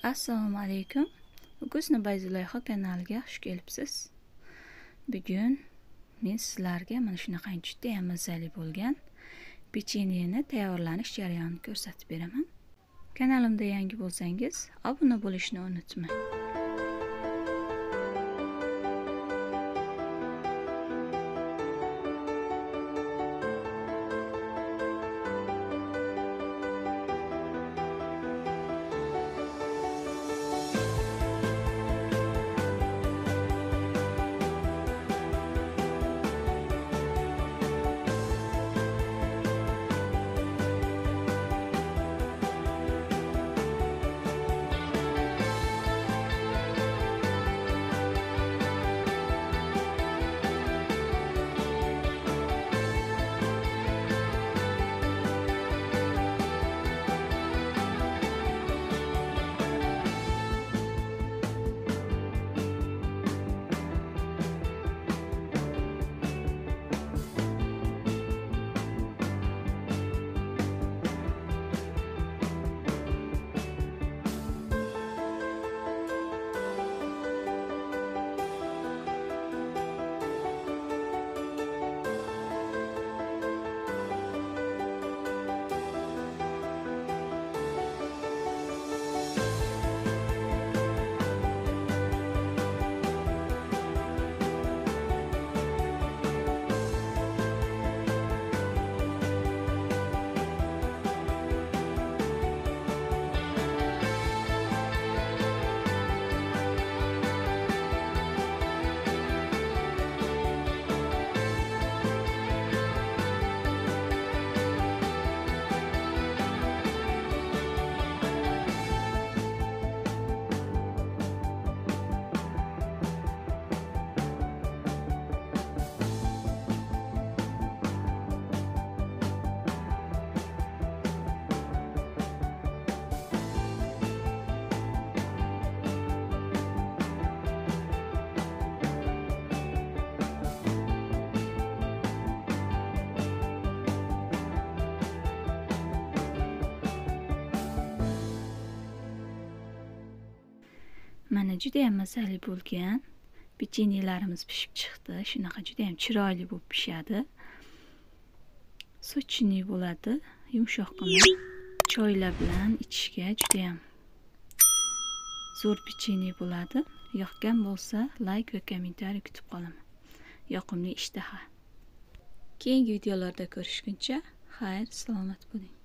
Assalomu alaykum. Guzni Bayzulayho kanaliga xush kelibsiz. Bugun men sizlarga mana shunaqangi juda ham mazali bo'lgan pechenyeni tayyorlanish jarayonini ko'rsatib beraman. Kanalimda yangi bo'lsangiz, obuna bo'lishni unutmang. Mana juda ham mazali bo'lgan pechenyelarimiz pishib chiqdi. Shunaqa juda ham chiroyli bo'lib pishadi. Sochini bo'ladi, yumshoqqina. Choylar bilan ichishga juda ham zo'r pechenye bo'ladi. Yoqgan bo'lsa, like va kommentariy kutib qolaman. Yoqimli ishtaha. Keyingi videolarda ko'rishguncha, xayr, salomat bo'ling.